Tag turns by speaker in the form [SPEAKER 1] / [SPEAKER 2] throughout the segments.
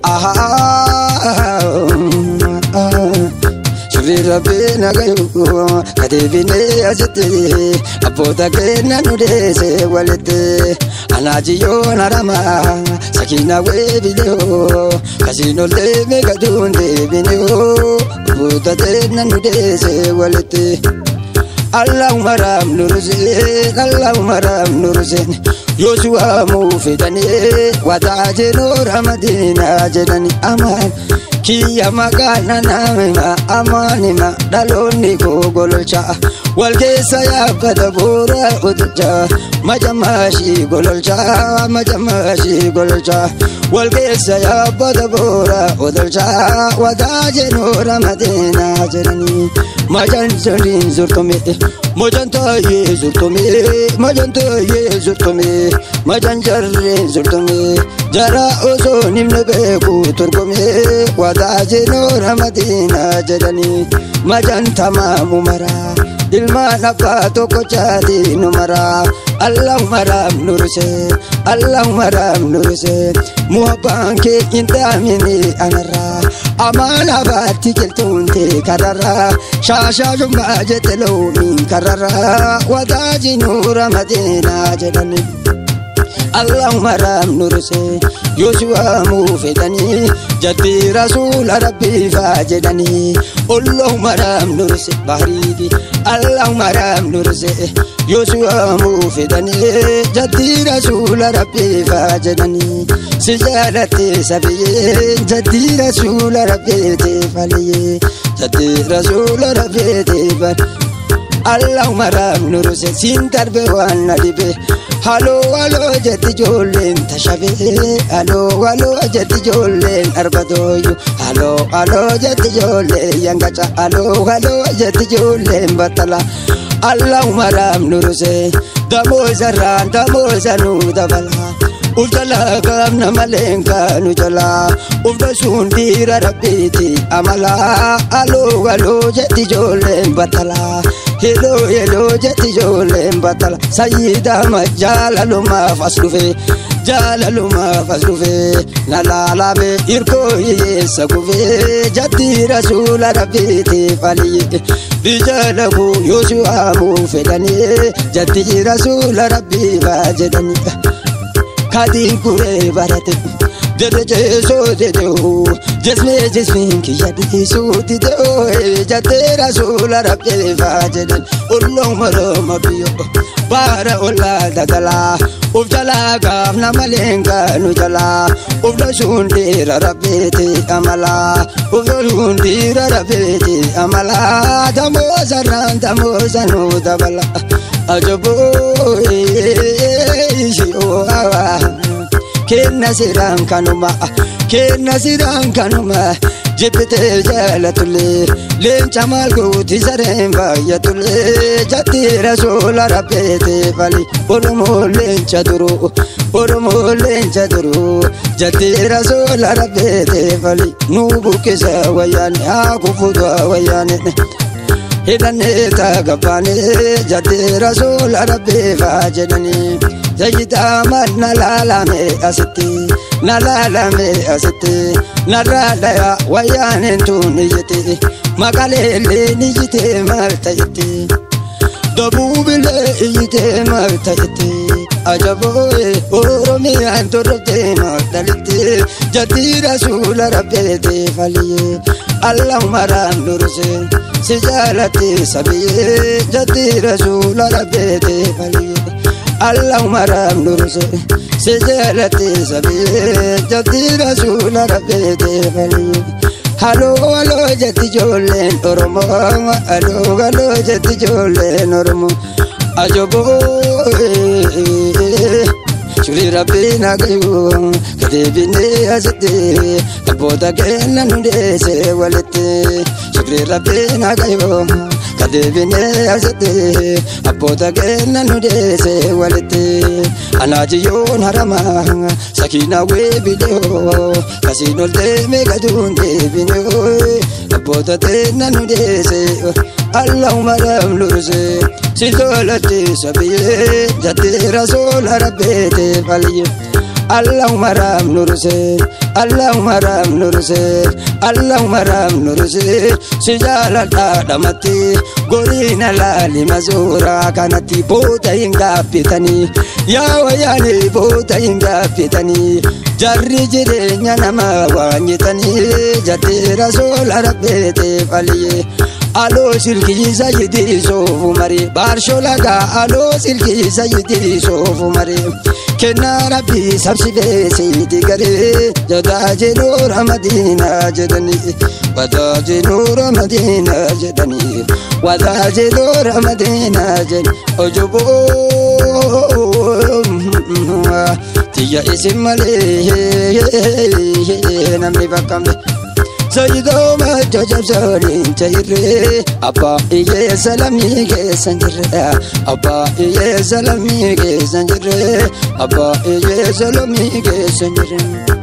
[SPEAKER 1] Shuri Rabbi nagayu kadibine azite abota kena nudese walete anajiyo narama sakina we video kasino le megadunde bineo abota kena nudese walete Allahumma ram nurzen Allahumma ram nurzen Yosua mufidani wadajeno ramadina jedani aman Kiya magana nama amanima daloni gogolcha walkesa ya badabura udja majamashi golcha walkesa ya badabura udja wadajeno ramadina jedani majanjolin zurtome mojanta ye zurtome majanjarin zurtome jara ozo nimnebe kuturgome wadajeno ramadina jedani majanta mamumara ilma nafato kochadi numara Allahumma ram nurse muhabbanke intamini anara amana bati keltunte karara shasha jumba jetelo min karara wadajeno ramadina jedani Allahumma ram nurse Yosua mufidani jati rasul rabbi fajedani Allahumma ram nurse bahridi Allahumma ram nurse Yosua mufidani jati rasul rabbi fajedani sijalati sabiye jati rasul rabbi tefaliye jati rasul rabbi tefal Allahumma ram nurse sintarbe wana dibe Halo jati jolen tashabe halo jati jolen arbadoyu halo jati jolen yangacha halo jati jolen batala Allahumma ram nurse damozanu dabala Ujala gamna malenka nujala ufdasundira rabiti amala halo jati jolen batala Hello jati jolen batala Sayyida majala luma faslufe Nalala be irko yesa kuve Jati rasula rabiti faliye Bijalaku Yosua mufedani Jati rasula rabbi vajedani Kadin kure barate Dereje so dejo Jesme ki yadi so dejo Jate rasula rabbi vajedani Allahumma rama biyo Bara ola dagala Ufjala gafna malenga nujala Ufda shundira rabiti amala Damozanu dabala Ajabo Kenna siran kanuma Jibite jalatule Lencha malgo tizaremba yatule Jati rasula rabete vali Oromo lencha duru Jati rasula rabete vali Nubu kesa wayane Akufudwa wayane Hidane tagapane Jati rasula rabbe vajedani Jayita mad nalalame asiti Naralaya wayane tuniyete Magalele nijite martayete Dobubile iyite martayete Ajaboe oromi antorte martalite Jati rasula rabbe valiye Allahumma ram nurse Sijalati sabiye Jati rasula rabbe valiye Allahumma ram nurse Sijalati sabiye Jati rasula rabbe valiye Halo jati jolen oromo Halo jati jolen oromo Ajobo Shuri Rabbi nagayu kadibine azite abota kena nudese walete Shuri Rabbi nagayu kadibine azite abota kena nudese walete anajiyo narama sakina we video kasino le megadunde bineo abota kena nudese Allahumma ram nurse Sidolati sabiye Jati rasul rabbe valiye اللهم رام نرسل اللهم رام نرسل اللهم رام نرسل سجال القدمتي قرينا لالي مزورا كانت بوتا ينقابتني يا ويالي بوتا ينقابتني جري جرينا نما وانيتني جتي رسول ربي تفعلي Alo silki sayidi sofu mari barsho laga alo silki sayidi sofu mari kenna rabbi sabsibe sayidi gare jada jenur madina jadani wada jenur madina jadani wada jenur madina jad ojubo tiya isimale namni bakambe Sayido ma jajab sarin chayre Abba iye salami ke sanjre Abba iye salami ke sanjre Abba iye salami ke sanjre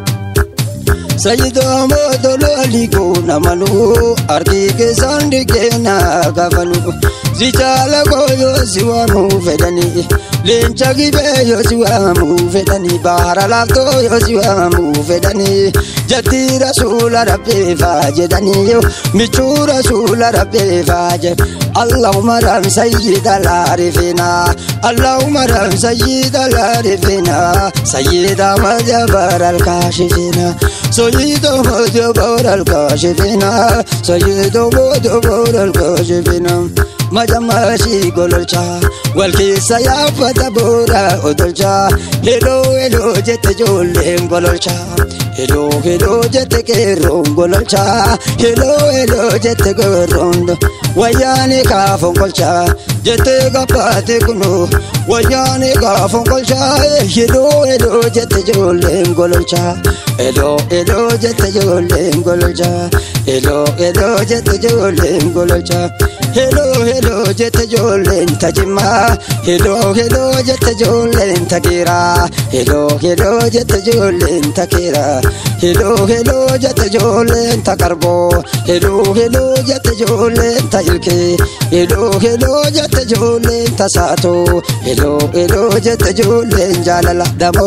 [SPEAKER 1] Sayido ma dolali ko namanu Arti ke sandi ke na gavanu Zichala ko yo siwanu fedani Lencha gibe yo siwamu fedani Bahara lafto yo siwamu fedani Jati Rasul Rabbi fajedani yo Michu Rasul Rabbi fajed Allahumma ram sayyid al-arifina Allahumma ram sayyid al-arifina Sayyid Jabar al-kashifina Sayyid Jabar al-kashifina Sayyid Jabar al-kashifina Majamashi gololcha Walkisa ya fatabura odolcha Hello hello jete jolen gololcha Hello hello jete keron gololcha Hello hello jete keron Wayane ka fonkolcha jete gapate kuno Wayane ka fonkolcha Hello hello jete jolen gololcha Hello hello jete jolen gololcha Hello hello jete jolen gololcha Hello hello jete jolen tajima Hello hello jete jolen takira Hello hello jete jolen takira Hello hello jete jolen takarbo Hello hello jete jolen tajilke Hello hello jete jolen tasato Hello hello jete jolen jalala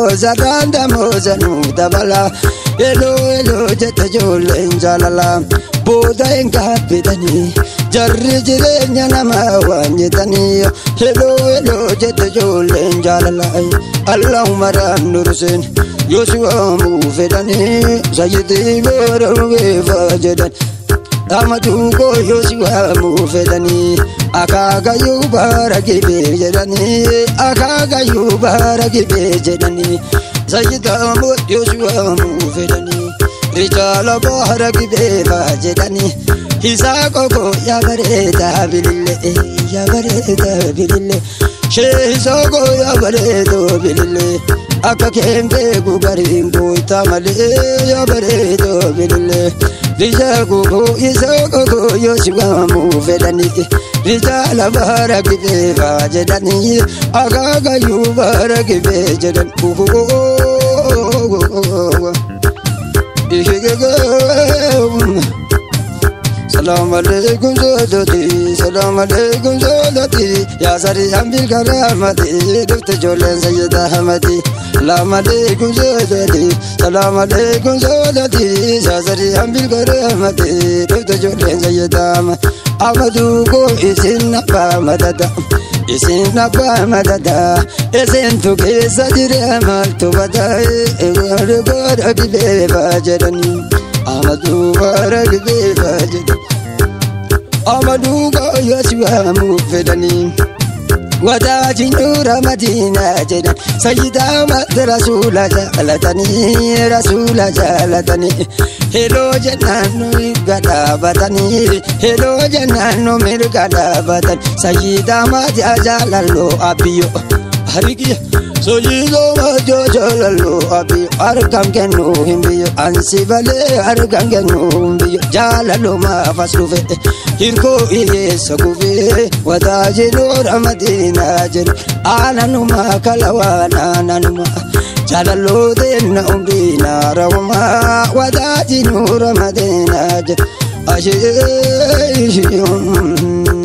[SPEAKER 1] damozanu dabala Hello hello jete jolen jalala Boda engapidani Jarri jirenya nama wanyitani Hello hello jete jolen jalalai Allahumma ram nursin Yosua mufedani Sayyidi barawe fajedan Amadu ko Yosua mufedani Akaga yubaragi bejedani Akaga yubaragi bejedani Sayyida mut Yosua mufedani Rijala baharagi befajedani Hisako ya bareda bilille Shehisako ya baredo bilille Akka kembe gugaringo tamale ya baredo bilille Rijako isako yoshiwa mufedani Rijala baragi befajedani Agaga yubaragi bejedan Salam alaikum zolati Ya sari ambil karamati Dufta jolen sayyid ahmadi Salam alaikum zolati Ya sari ambil karamati Dufta jolen sayyid ahmadi Amadu ko isin napa madada Isin napa madada Isin tu kesa jire amal tu badai Egar baragi bebajarani Amadu baragi bebajarani Amadu ko Yosua mufedani Wadaji nura madina jedan Sayyida mat rasula jalatani Hello jannanu gada batani Hello jannanu mir gada batani Sayyida mat jalallo abiyo Hariki Sayyida mat jalallo abiyo Arkam kenu himbiyo Ansibale arkam kenu himbiyo Jalallo ma faslufe Hirko iye sakufe Wadaji nura madina jedan Ananuma kalawana nanuma Jalallo denna umrina rawma Wadaji nura madina jedan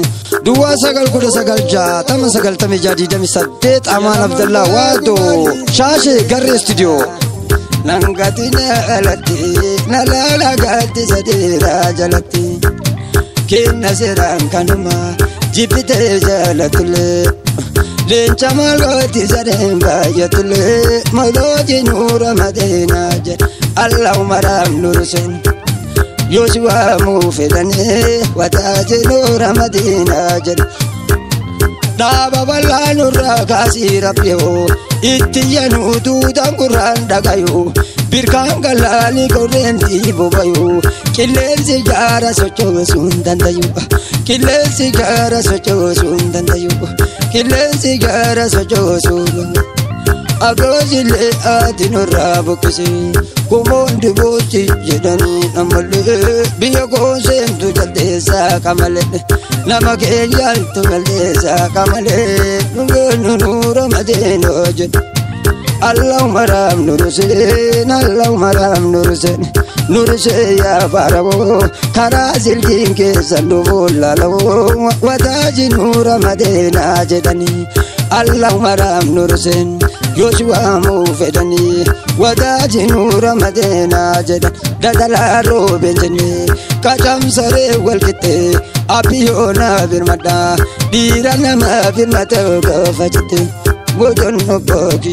[SPEAKER 1] دوا سقل كل سقل جا تم سقل تم جادي دم سديت أمان عبد الله وادو شاشة قري استوديو نانغاتينا ألتي نالا غاتي سديرا جلتي كنا سيران كانما جبت جلتلي لين جمال غاتي سدين بايتلي مولودي نور مدينة جل اللهم رام نور سن يوسوى موفدني وتاج نور مدينة جل دابا بلا نور كاسي ربيو إتيانو دودا قران دغايو بيركان غلالي كورين ديبو بايو كيلين سيجارة سوچو سوندان دايو كيلين سيجارة سوچو سوندان دايو كيلين سيجارة سوچو سوندان أغوزيلي آدينو رابو كسي كومون ديبوتي جداني نمالي بيكو سيمتو جلديسا كمالي نمكي يالتو جلديسا كمالي نغنو نور مدينو جد اللهم رام نور سين اللهم رام نور سين نور سين يا بارو كرازل دين كيسلو لالو وداج نور مدينة جداني اللهم رام نور سين يوسوى موفدني وداج نور مدينة جدان ددلا روبين جني كجم سري والكتي أبيونا بالمدى ديرانا ما بالمدى فجتي ودن باقي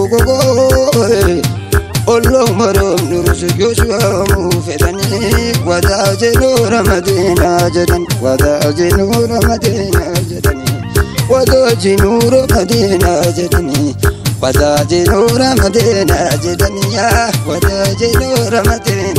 [SPEAKER 1] اللهم رام نور سين يوسوى موفدني وداج نور مدينة جدان وداج نور مدينة جدان وداج نور مدينة جدان وداج نور مدينة جدنيا وداج نور مدينة